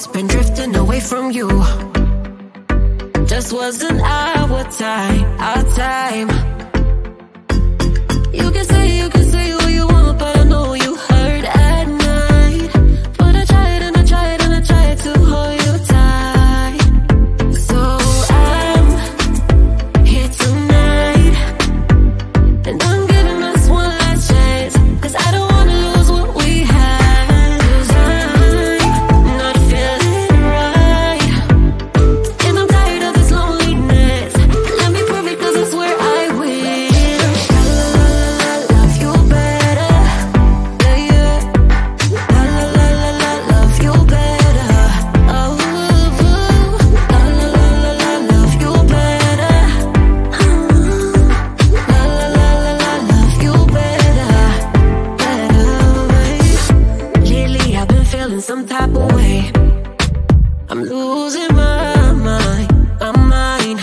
just been drifting away from you. Just wasn't our time, our time. You can say what you want, but I know you hurt at night. But I tried and I tried and I tried to hold you tight. So I'm here tonight, and I'm giving us one last chance, 'cause I don't wanna lose what we had. 'Cause I'm not feeling right, and I'm tired of this loneliness. Let me prove it, 'cause I swear I will. Love you better, yeah, yeah. Love you better, oh, love you better, love you better, Lately I've been feeling some type of way. I'm losing my mind, my mind.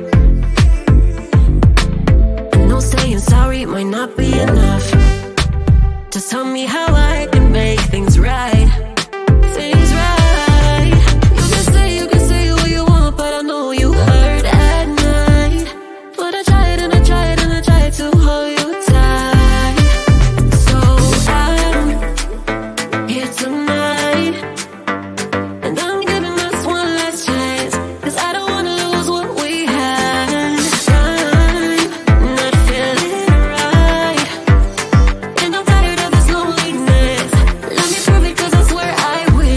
I know saying sorry might not be enough. Just tell me how I can make things right, things right. You can say what you want, but I know you hurt at night. But I tried and I tried and I tried to hold you tight. So I'm here tonight, and I'm giving us one last chance, 'cause I don't wanna lose what we had. I'm not feeling right, and I'm tired of this loneliness. Let me prove it, 'cause I swear I will.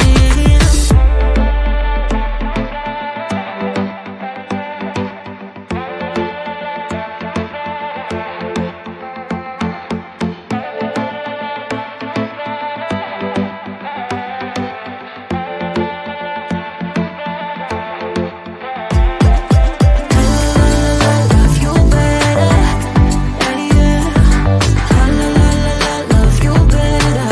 Love you better, yeah, yeah. Love you better,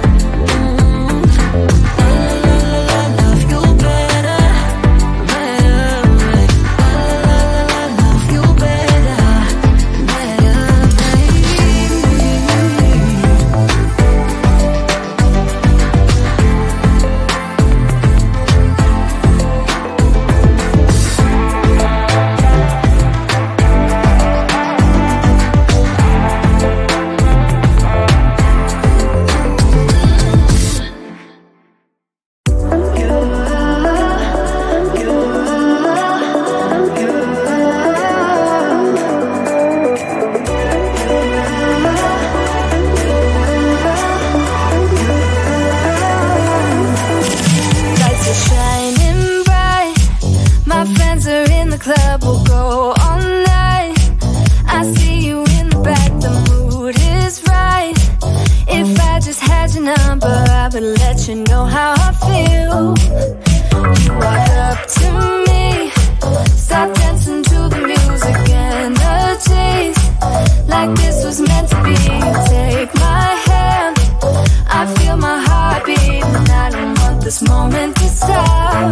love you better, love you better, Lights are shining bright. My friends are in the club, we'll go all night. I see you in the back, the mood is right. If I just had your number, I would let you know how I feel. You walk up to me, start dancing to the music and the chase. Like this was meant to be. Take my hand, I feel my heart beat, and I don't want this moment to stop.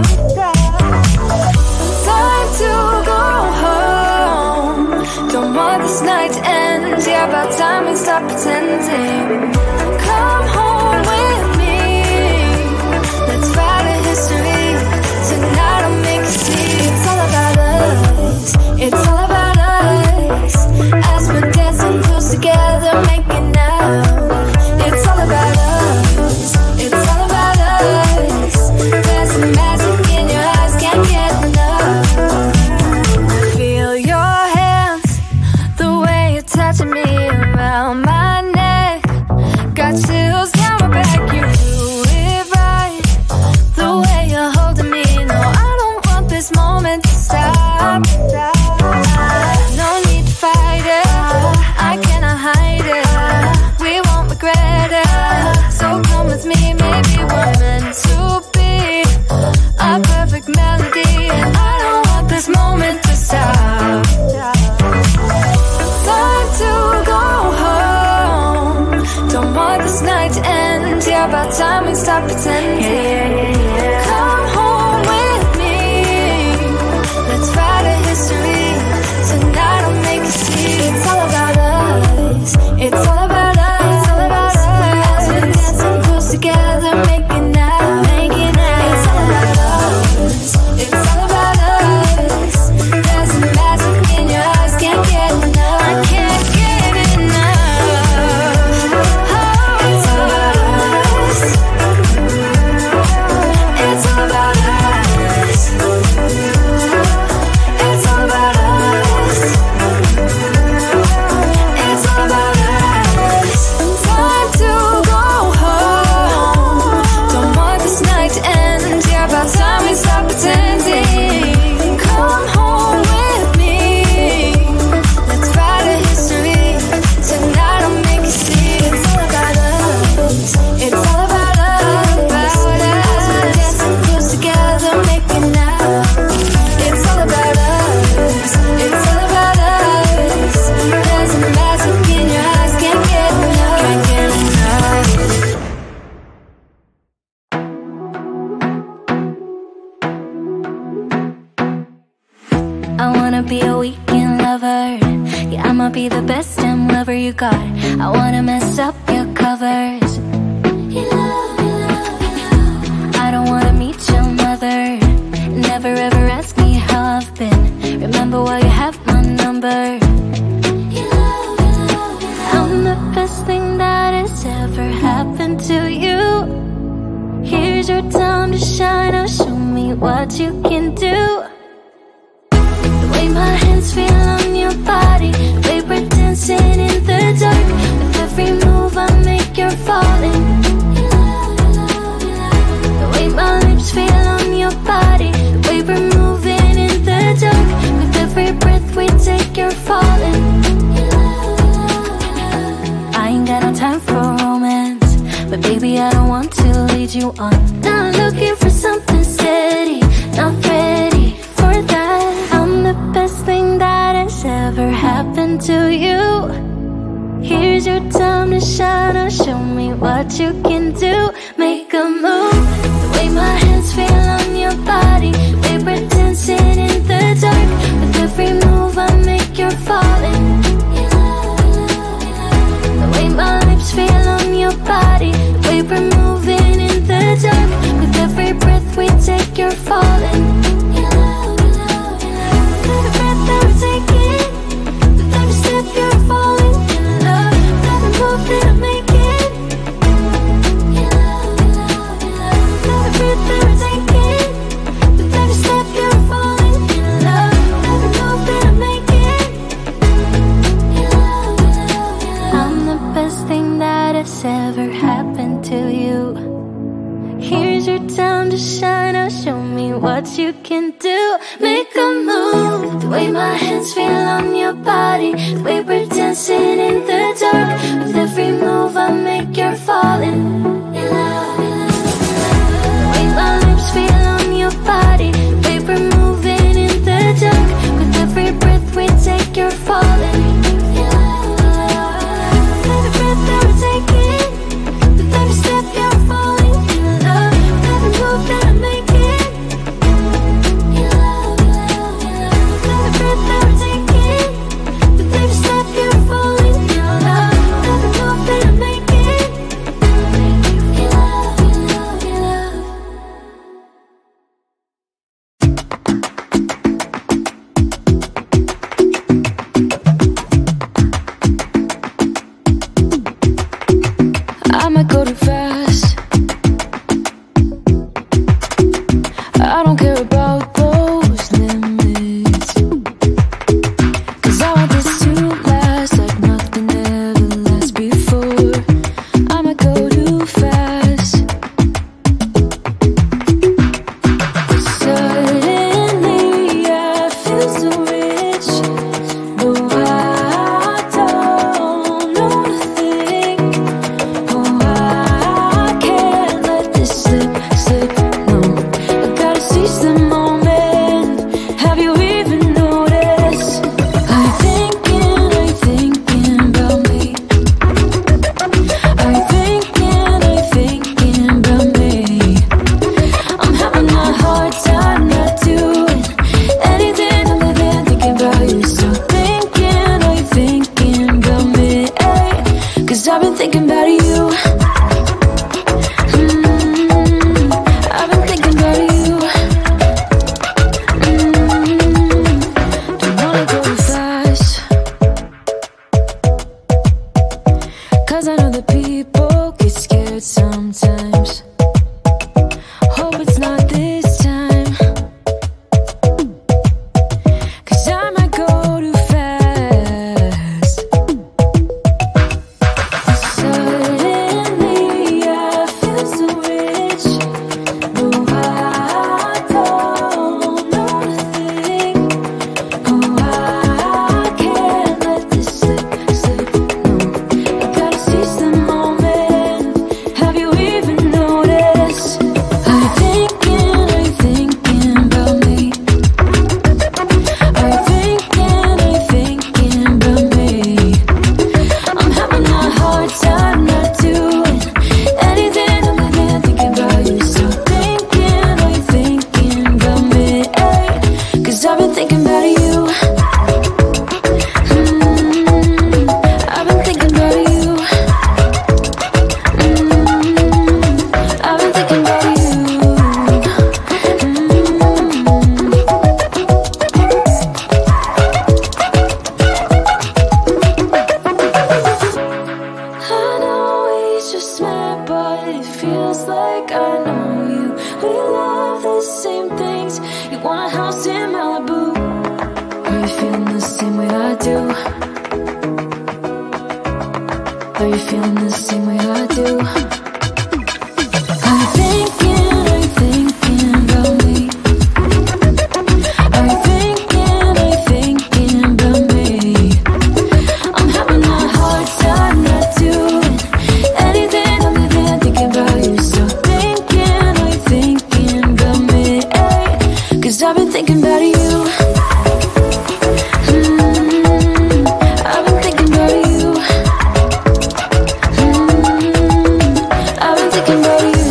Time to go home. Don't want this night to end. Yeah, about time we stop pretending. Come home with me. Let's write a history. Tonight I'll make you see. It's all about us. It's all about us. As we're dancing close together, making out. It's all about us. It's all about us. There's some magic in your eyes, can't get enough. Feel your hands, the way you're touching me around my neck. Got chills down my back, you do it right. The way you're holding me, no, I don't want this moment to stop. No need to fight it, I cannot hide it. We won't regret it, so come with me, maybe we're meant to be. A perfect melody, and I don't want this moment to stop. Time to go home. Don't want this night to end. Yeah, about time we stop pretending. Come home with me. Let's write a history. Tonight I'll make you see. It's all about us. It's all about us. It's all about us. As we're dancing close together, making out, making out. It's all about us. ever. Yeah, I'ma be the best damn lover you got. I wanna mess up your covers. I don't wanna meet your mother. Never ever ask me how I've been. Remember why you have my number. I'm the best thing that has ever happened to you. Here's your time to shine. Now show me what you can do. The way my hands feel on your body, the way we're dancing in the dark. With every move I make, you're falling. The way my lips feel on your body, the way we're moving in the dark. With every breath we take, you're falling. I ain't got no time for romance, but baby I don't want to lead you on. Not looking for something steady, not ready for that. I'm the best thing that has ever happened to you. Here's your time to shine. Now show me what you can do. Make a move. The way my hands feel on your body, the way we're dancing in the dark. With every move I make, you're falling. The way my lips feel on your body, the way we're moving in the dark. With every breath we take, you're falling. With every breath that we're taking, with every step you're falling in love. With every move that I'm making, with every breath that we're taking, with every step you're falling in love. With every move that I'm making, I'm the best thing that has ever happened to you. Here's your time to shine. Now show me what you can do. Make a move. The way my hands feel on your body, the way we're dancing in the dark. With every move I make, you're falling. The way my lips feel on your body, the way we're moving in the dark. With every breath we take, you're falling. With every breath that we're taking, with every step you're falling in love. With every move that I'm making, with every breath that we're taking, with every step you're falling in love. With every move that I'm making, I might go too fast. I don't care about those limits, 'cause I want this to last like nothing ever lasts before. I might go too fast. Suddenly I feel so rich, though I don't know a thing. Oh, I can't let this slip, no. I gotta seize the moment. Have you even noticed? Are you thinking about me? Are you thinking about me? I'm having a hard time not doing anything other than thinking about you. So are you thinking about me? 'Cause I've been thinking about you. I've been thinking about you. Don't wanna go fast, 'cause I know that people get scared sometimes. Hope it's not this time, 'cause I might go too fast. Suddenly I feel so rich, though I don't know a thing. Oh, I can't let this slip, no. I gotta seize the moment. Have you even noticed? it feels like I know you. We love the same things. You want a house in Malibu. Are you feeling the same way I do? Are you feeling the same way I do? Are you thinking about me? Are you thinking about me? I'm having a hard time not doing anything other than thinking about you. So are you thinking about me? Ay, 'cause I've been thinking about you. I've been thinking about you. I've been thinking about you.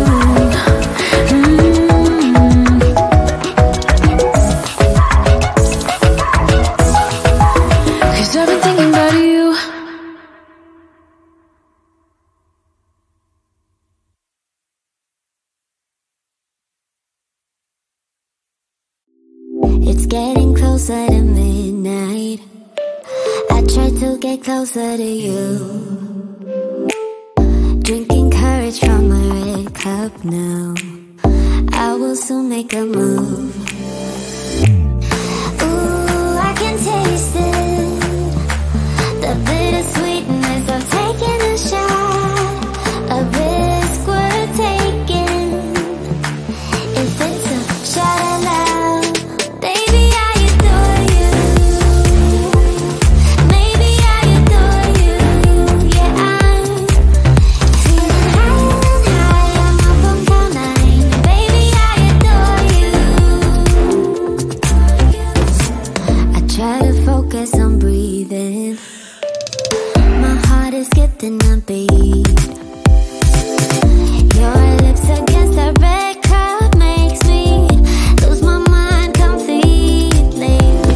Cause I've been thinking about you. It's getting closer to midnight. I try to get closer to you. Drinking courage from my red cup now. I will soon make a move. Ooh, I can taste it. The bittersweetness of taking a shot. A risk we're taking. If it's a shot at love, baby, I adore you. Maybe I adore you. Yeah, I'm feeling high. I'm up on cloud nine. Baby, I adore you. I try to focus on breathing. My heart is skipping a beat. Your lips against the red cup makes me lose my mind completely.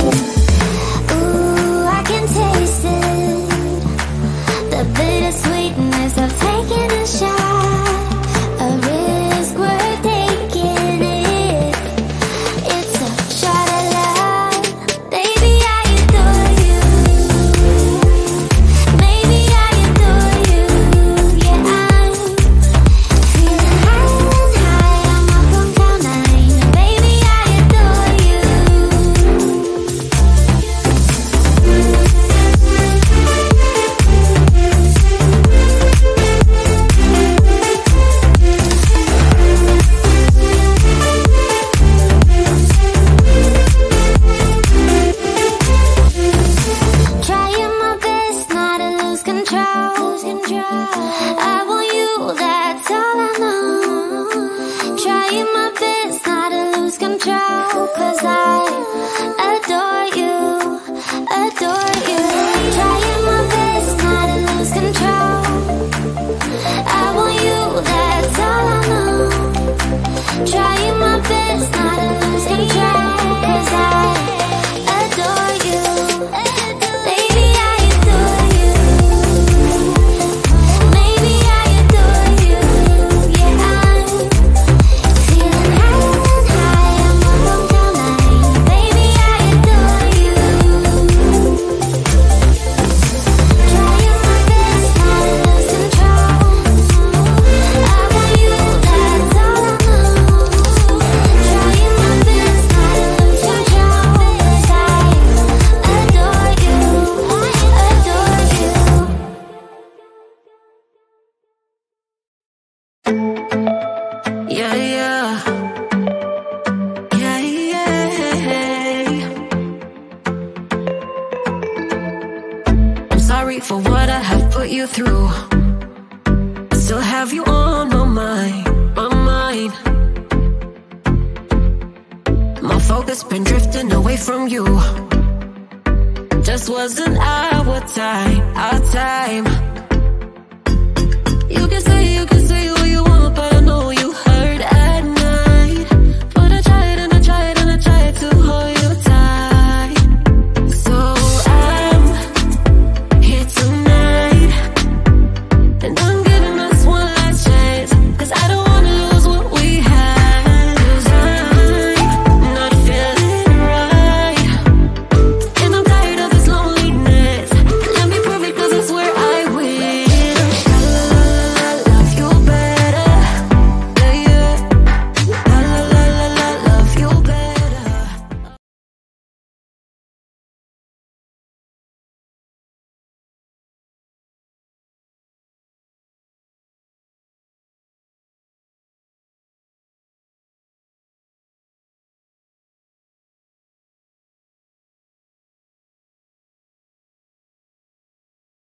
Ooh, I can taste it. The bittersweetness of taking a shot. A risk we're taking it. It's a shot at love. Baby, I adore you. Maybe I adore you. Yeah, I'm feeling high. I'm up on cloud nine. Baby, I adore you. Trying my best not to lose control. I want you, that's all I know. Trying my best not to lose control. 'Cause I adore you, adore you. Trying my best not to lose control. I want you, that's all I know. Trying my best not to lose control. 'Cause I adore you. Baby, I adore you. Maybe I adore you. Yeah, I'm feeling high. I'm up on cloud nine. Baby, I adore you. Trying my best not to lose control. I want you, that's all I know. Trying my best not to lose control. 'Cause I adore you, adore you. Yeah, yeah. Yeah, yeah. I'm sorry for what I have put you through. I still have you on my mind, my mind. My focus been drifting away from you. Just wasn't our time, our time. You can say